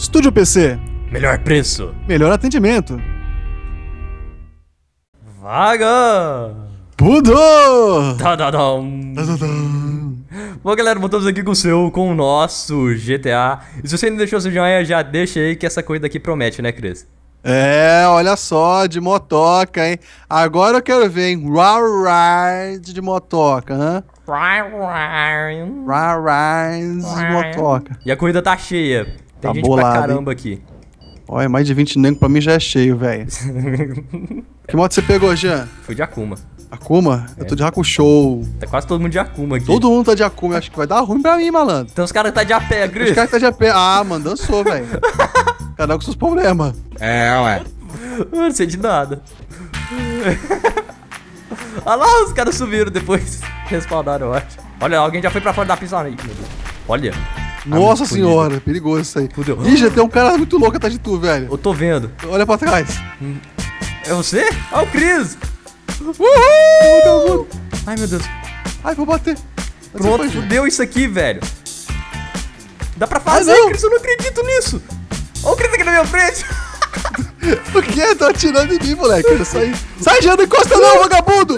Estúdio PC. Melhor preço. Melhor atendimento. Vaga. Pudor. Tadadam. Bom, galera, voltamos aqui com o nosso GTA. E se você ainda deixou seu joinha, já deixa aí que essa corrida aqui promete, né, Cris? É, olha só, de motoca, hein? Agora eu quero ver, hein? Raw Ride de motoca, hã? Raw Ride de motoca. E a corrida tá cheia. Tem Tá gente bolado, pra caramba hein? Aqui. Olha, mais de 20 negros pra mim já é cheio, velho. Que moto você pegou, Jean? Fui de Akuma. Akuma? Eu tô de Hakusho. Tá quase todo mundo de Akuma aqui. Todo mundo tá de Akuma, eu acho que vai dar ruim pra mim, malandro. Então os caras tá de a pé, Cris. Os caras que tá de a pé. Ah, mano, dançou, velho. Cada um com seus problemas. É, ué. Eu não sei de nada. Olha lá, os caras subiram depois. Respawnaram, eu acho. Olha, alguém já foi pra fora da pista aí, meu Deus. Olha. Nossa senhora, perigoso isso aí. Fudeu. Ih, já tem um cara muito louco atrás de tu, velho. Eu tô vendo. Olha pra trás. É você? Ah, o Cris. Uhul! Ai, meu Deus. Ai, vou bater. Pronto, fudeu isso aqui, velho. Dá pra fazer, não. Cris, eu não acredito nisso. Olha o Cris aqui na minha frente. Por quê? Tá atirando em mim, moleque. Eu saí. Sai, Jean, não encosta não, vagabundo!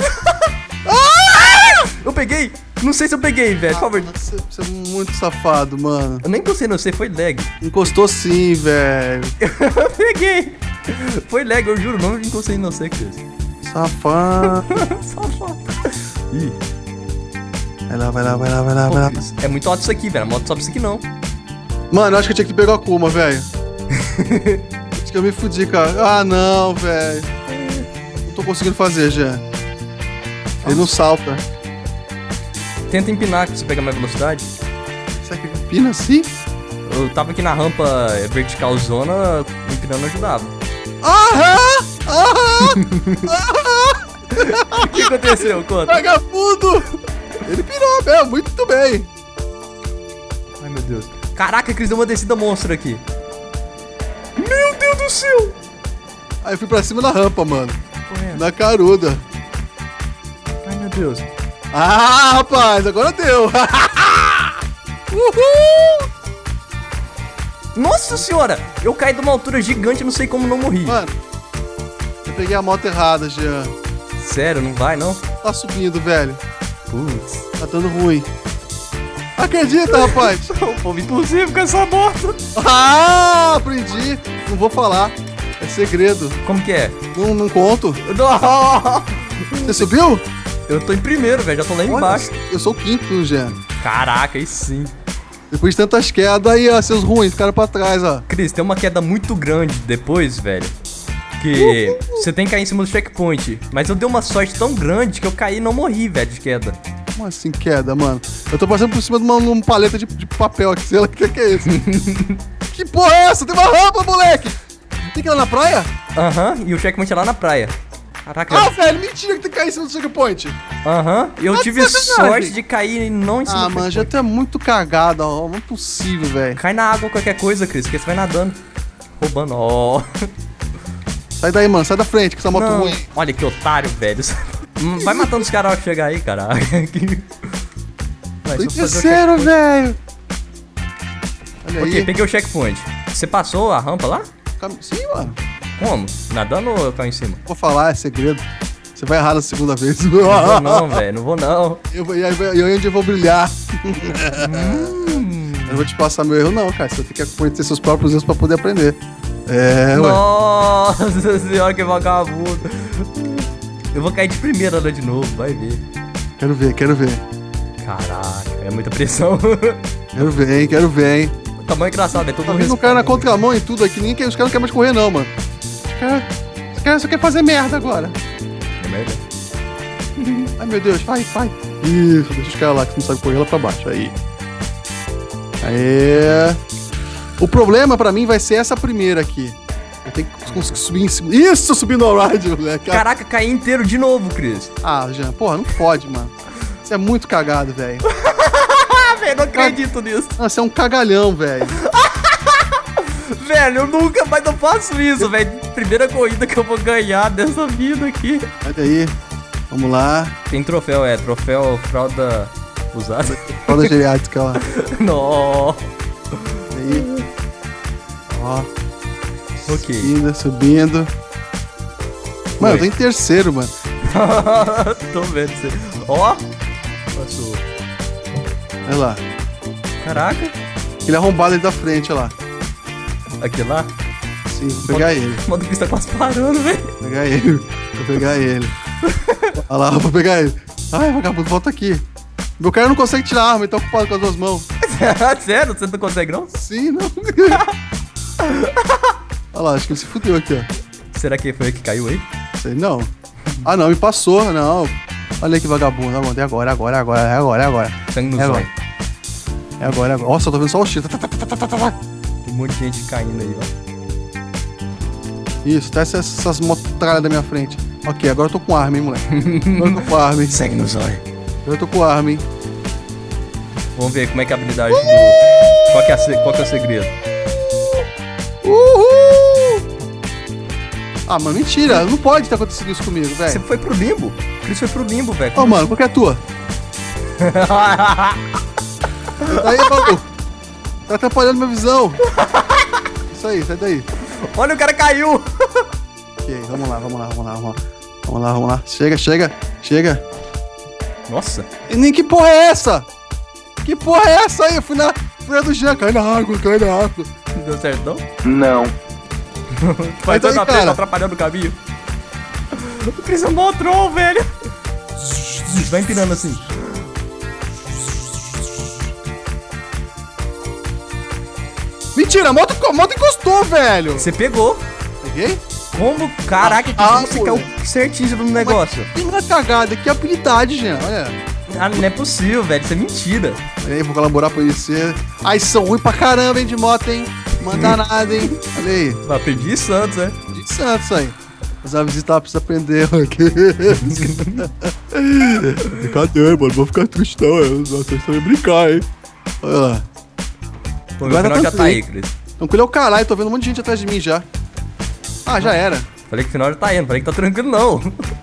Eu peguei. Não sei se eu peguei, velho. Por favor. Você é muito safado, mano. Eu nem encostei no você, foi lag. Encostou sim, velho. Eu peguei. Foi lag, eu juro, não encostei no você, Cris. Safado. Safado. Ih. Vai lá, vai lá, vai lá, vai lá, vai lá. Cris, é muito alto isso aqui, velho. A moto sobe isso aqui não. Mano, eu acho que eu tinha que pegar a Akuma, velho. Acho que eu me fudi, cara. Ah, não, velho. Não tô conseguindo fazer, Jean. Ele não salta. Tenta empinar que você pega mais velocidade. Será que empina assim? Eu tava aqui na rampa vertical zona, empinando ajudava. Aham! Aham! O que aconteceu, conta? Vagabundo! Ele pirou mesmo, muito bem. Ai, meu Deus. Caraca, Cris, deu uma descida monstro aqui. Meu Deus do céu! Aí eu fui pra cima da rampa, mano. Porra, é? Na caruda. Ai, meu Deus. Ah, rapaz, agora deu. Uhul! Nossa senhora! Eu caí de uma altura gigante, não sei como não morri. Mano, eu peguei a moto errada, Jean. Sério, não vai, não? Tá subindo, velho. Putz. Tá dando ruim. Acredita, rapaz? O povo impossível com essa moto. Ah, aprendi. Não vou falar. É segredo. Como que é? Não conto. Não. Você subiu? Eu tô em primeiro, velho. Já tô lá embaixo. Eu sou o quinto, Jean. Caraca, aí sim. Depois de tantas quedas, aí, ó, seus ruins, ficaram pra trás, ó. Cris, tem uma queda muito grande depois, velho. Que você tem que cair em cima do checkpoint. Mas eu dei uma sorte tão grande que eu caí e não morri, velho, de queda. Como assim queda, mano? Eu tô passando por cima de uma paleta de papel aqui, sei lá o que é isso. Que porra é essa? Tem uma rampa, moleque! Tem que ir lá na praia? Aham, e o checkpoint é lá na praia. Caraca. Ah, velho, mentira que tem que cair em cima do checkpoint. Aham, eu Tá tive de sacanagem. sorte de cair e não em cima Ah, do mano, já checkpoint. tu é muito cagado, ó. Não é possível, velho. Cai na água qualquer coisa, Cris, porque você vai nadando. Roubando, ó. Sai daí, mano, sai da frente, que essa moto Não. ruim. Olha que otário, velho. Vai matando os caras ao chegar aí, caraca. Vai, Tô em só fazer o terceiro, checkpoint. velho. Olha Ok, aí. peguei o checkpoint. Você passou a rampa lá? Sim, mano. Como? Nadando ou eu caio em cima? Vou falar, é segredo. Você vai errar na segunda vez. Não vou não, velho. Não vou não. Eu onde eu vou brilhar. Eu não vou te passar meu erro, não, cara. Você tem que conhecer seus próprios erros pra poder aprender. É, ué. Nossa senhora, que vagabundo. Eu vou cair de primeira lá de novo, vai ver. Quero ver, quero ver. Caraca, é muita pressão. Quero ver, hein, quero ver, hein. O tamanho engraçado, é todo Tá mundo. vendo o cara na contramão e tudo aqui. Os caras não querem mais correr, não, mano. Os caras só querem fazer merda agora. É merda. Ai, meu Deus, vai, vai. Isso, deixa os caras lá que não sabem correr lá pra baixo. Aí. Aê. O problema pra mim vai ser essa primeira aqui. Eu tenho que conseguir subir em cima. Isso, subindo ao ride, moleque. Caraca, caí inteiro de novo, Cris. Ah, Jean, porra, não fode, mano. Você é muito cagado, velho. Ah, velho, não acredito nisso. Não, você é um cagalhão, velho. Velho, eu nunca mais não faço isso, velho. Primeira corrida que eu vou ganhar dessa vida aqui. Sai daí. Vamos lá. Tem troféu, troféu fralda usada. Fralda geriátrica lá. Não. Aí. Ó. Ok. Subindo. Mano, eu tô em terceiro, mano. Tô vendo você. Ó. Passou. Olha lá. Caraca. Aquele arrombado ali da frente, olha lá. Aqui lá? Sim, vou pegar ele. O motoquista tá quase parando, velho. Vou pegar ele. Vou pegar ele. Olha lá, vou pegar ele. Ai, vagabundo, volta aqui. Meu cara não consegue tirar a arma, ele tá ocupado com as duas mãos. Sério? Você não consegue, não? Sim, não. Olha lá, acho que ele se fudeu aqui, ó. Será que foi ele que caiu aí? Sei não. Ah, não, me passou, não. Olha aí que vagabundo. É agora. Sangue no É zóio. agora. Nossa, eu tô vendo só o tiro. Tem um monte de gente caindo aí, ó. Isso, tá essas motralhas da minha frente. Ok, agora eu tô com arma, hein, moleque. Agora eu tô com arma, hein. Sangue no zóio. Agora eu tô com arma, hein. Vamos ver como é que é a habilidade do... Qual que é o segredo? Uhul! Ah, mano, mentira. Não pode ter acontecido isso comigo, Você velho. foi pro limbo. O Chris foi pro limbo, velho. Ô, mano, qual que é a tua? Aí, maluco. Tá atrapalhando minha visão. Isso aí, sai daí. Olha, o cara caiu. Ok, vamos lá. Chega. Nossa. E nem que porra é essa? Que porra é essa aí? Eu fui na do Jean, cai na água. Não deu certo, não? Não. Vai daí, toda a cara? frente, atrapalhando o caminho. O Chris é um bom troll, velho. Vai empinando assim. Mentira, a moto encostou, velho. Você pegou. Peguei? Como? Caraca, como você caiu certinho no negócio? Que uma cagada, que habilidade, Jean, olha. Ah, não é possível, velho. Isso é mentira. Olha aí, vou colaborar pra você. Ai, são ruins pra caramba, hein, de moto, hein. Manda nada, hein. Olha aí. Aprendi em Santos, né? De Santos aí. Mas a visita precisa aprender aqui. Brincadeira, mano. Vou ficar triste não. Vocês estão brincar, hein. Olha lá. Pô, meu final já tá aí, Chris. Tranquilo é o caralho, tô vendo um monte de gente atrás de mim já. Ah, já era. Falei que o final já tá aí, não falei que tá tranquilo, não.